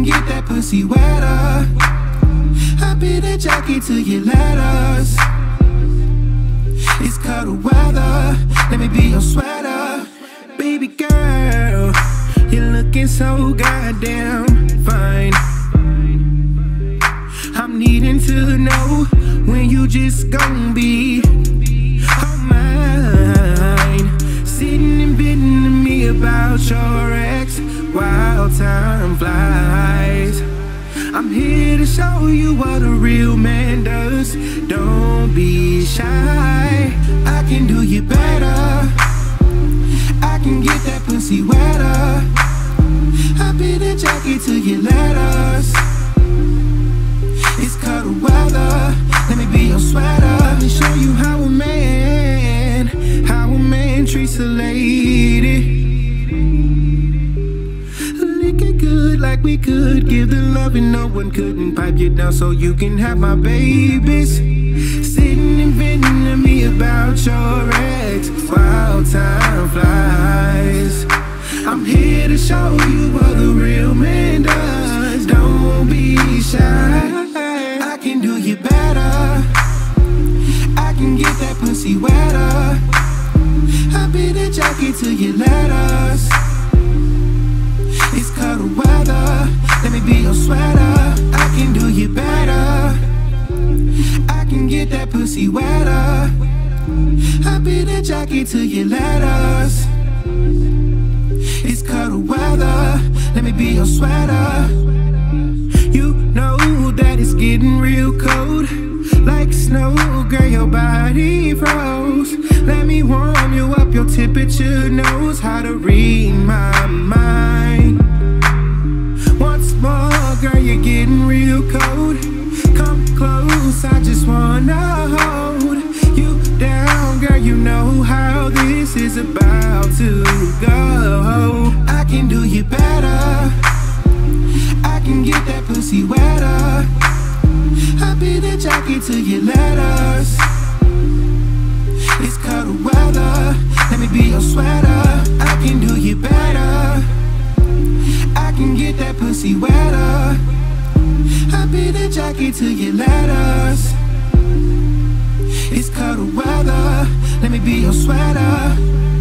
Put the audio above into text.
get that pussy wetter. I'll be the jockey to your letters. It's cuddle weather, let me be your sweater. Baby girl, you're looking so goddamn fine. I'm needing to know when you just gon' be all mine. Sitting and bitting to me about your ex while time flies. I'm here to show you what a real man does. Don't be shy, I can do you better. I can get that pussy wetter. I'll be the jockey to your letters. It's cuddle weather, let me be your sweater. Let me show you how a man treats a lady. Lick it good like we could, give the love and no one couldn't. Pipe you down so you can have my babies. Sitting and venting to me about your ex while time flies. I'm here to show you what a real man does. Don't be shy, I can do you better. I can get that pussy wetter. I'll be the jockey to your letters. It's cuddle weather, let me be your sweater. I can do you better. I can get that pussy wetter. I'll be the jockey to your letters. It's cuddle weather, let me be your sweater. You know that it's getting real cold, like snow, girl, your body froze. Let me warm you up, your temperature knows how to read my mind. Once more, girl, you're getting real cold. Come close, I just wanna hold you down, girl, you know how this is about to go. I can do you better. I can get that pussy wetter. I'll be the jockey to your letters. It's cuddle weather, let me be your sweater. I can do you better. I can get that pussy wetter. I'll be the jockey to your letters. It's cuddle weather, let me be your sweater.